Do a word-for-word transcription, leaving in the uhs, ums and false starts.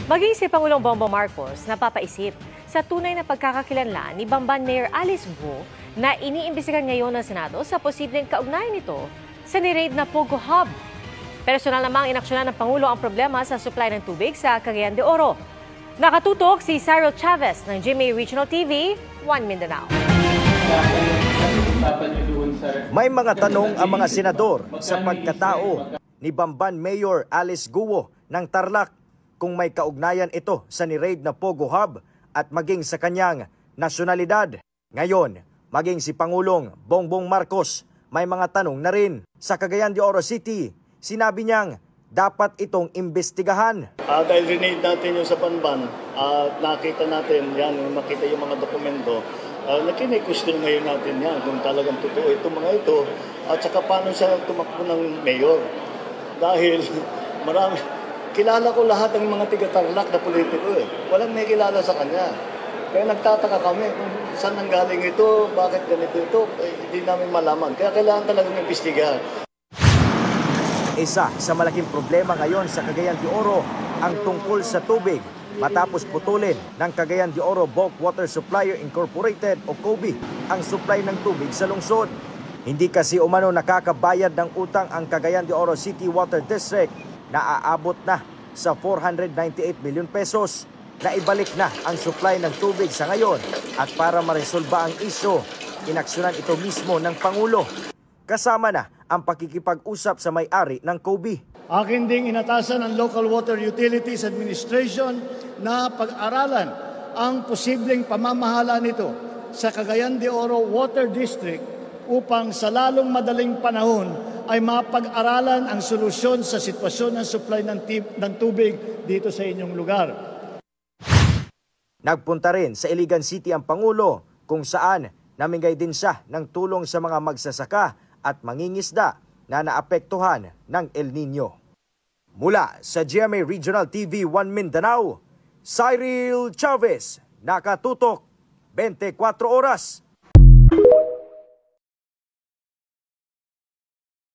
Maging si Pangulong Bongbong Marcos napapaisip sa tunay na pagkakakilanlan ni Bamban Mayor Alice Guo na iniimbestigahan ngayon ng Senado sa posibleng kaugnayan nito sa ni-raid na Pogo Hub. Personal namang inaksyonan ng Pangulo ang problema sa supply ng tubig sa Cagayan de Oro. Nakatutok si Cyril Chavez ng G M A Regional T V, One Mindanao. May mga tanong ang mga senador sa pagkatao ni Bamban Mayor Alice Guo ng Tarlac kung may kaugnayan ito sa ni-raid na Pogo Hub at maging sa kanyang nasyonalidad. Ngayon, maging si Pangulong Bongbong Marcos may mga tanong na rin. Sa Cagayan de Oro City, sinabi niyang dapat itong imbestigahan. Uh, dahil rinade natin yung sa Bamban at uh, nakita natin yan, makita yung mga dokumento, uh, nakinay-question ngayon natin yan kung talagang totoo itong mga ito at saka paano siya tumakbo ng mayor. Dahil marami, kilala ko lahat ng mga tiga-Tarlac na politiko eh. Walang may kilala sa kanya. Kaya nagtataka kami kung saan nanggaling ito, bakit ganito ito, eh, hindi namin malaman. Kaya kailangan talagang imbestigahan. Isa sa malaking problema ngayon sa Cagayan de Oro ang tungkol sa tubig matapos putulin ng Cagayan de Oro Bulk Water Supplier Incorporated o C O B I ang supply ng tubig sa lungsod. Hindi kasi umano nakakabayad ng utang ang Cagayan de Oro City Water District na aabot na sa four hundred ninety-eight million pesos. Na ibalik na ang supply ng tubig sa ngayon at para maresolba ang isyo, inaksyonan ito mismo ng Pangulo. Kasama na ang pakikipag-usap sa may-ari ng C O B I. Akin ding inatasan ng Local Water Utilities Administration na pag-aralan ang posibleng pamamahala nito sa Cagayan de Oro Water District upang sa lalong madaling panahon ay mapag-aralan ang solusyon sa sitwasyon ng supply ng, ng tubig dito sa inyong lugar. Nagpunta rin sa Iligan City ang Pangulo kung saan namigay din siya ng tulong sa mga magsasaka at mangingisda na naapektuhan ng El Nino. Mula sa G M A Regional T V One Mindanao, Cyril Chavez, nakatutok twenty-four oras.